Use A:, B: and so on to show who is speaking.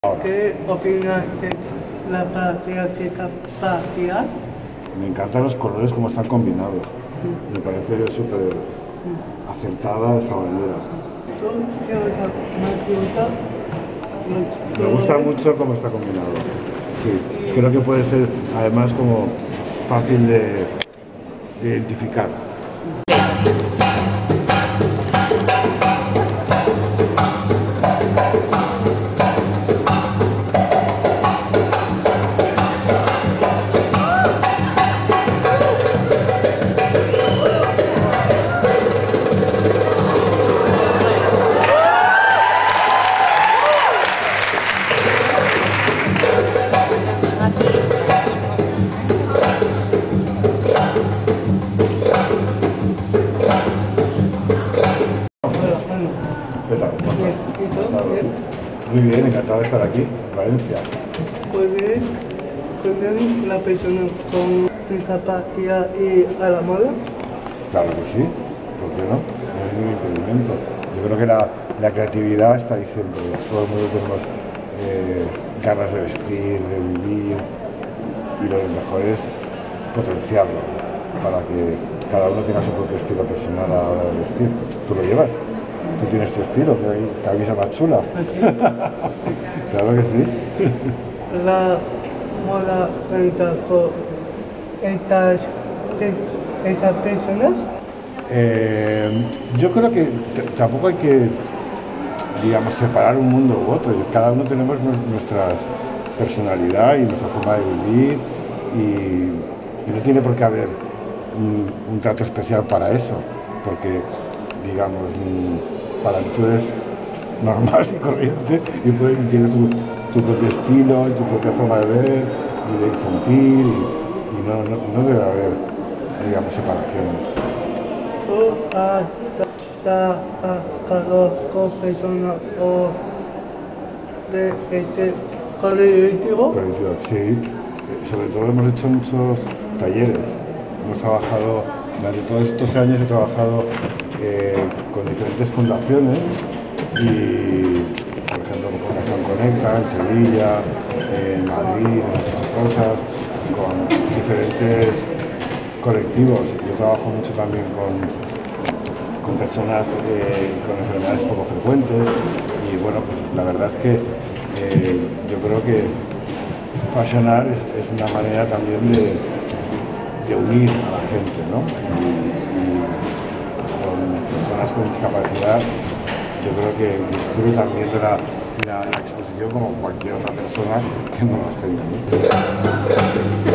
A: Ahora,
B: ¿Qué opinas de la partida de capacidad?
A: me encantan los colores como están combinados. Me parece súper acertada esa bandera.
B: ¿Tú qué otra más te gusta?
A: Me gusta mucho cómo está combinado. Sí, creo que puede ser además como fácil de identificar. ¿Qué tal? ¿Cómo estás?
B: ¿Y tú? Bien.
A: Muy bien, encantado de estar aquí, en Valencia.
B: ¿Pueden la persona con discapacidad ir a la moda?
A: Claro que sí, ¿por qué no? No hay ningún impedimento. Yo creo que la creatividad está ahí siempre. Todo el mundo tenemos ganas de vestir, de vivir, y lo mejor es potenciarlo para que cada uno tenga su propio estilo personal a la hora de vestir. ¿Tú lo llevas? ¿Tú tienes tu estilo? ¿Qué camisa más chula?
B: ¿Así?
A: Claro que sí.
B: La moda cuenta con estas personas.
A: Yo creo que tampoco hay que, digamos, separar un mundo u otro. Cada uno tenemos nuestra personalidad y nuestra forma de vivir y no tiene por qué haber un trato especial para eso, porque, digamos, para ti tú eres normal y corriente y tienes tu propio estilo y tu propia forma de ver y de sentir y no debe haber, digamos, separaciones.
B: ¿Tú has trabajado con personas o de este colectivo?
A: Colectivo, sí. Sobre todo hemos hecho muchos talleres. Hemos trabajado, durante todos estos años he trabajado con diferentes fundaciones y, por ejemplo, con Fundación Conecta en Sevilla, en Madrid, en muchas cosas, con diferentes colectivos. Yo trabajo mucho también con personas con enfermedades poco frecuentes y bueno, pues la verdad es que yo creo que Fashion Art es una manera también de unir a la gente, ¿no? Y con personas con discapacidad yo creo que disfrutan también de la exposición como cualquier otra persona que no las tenga, ¿no?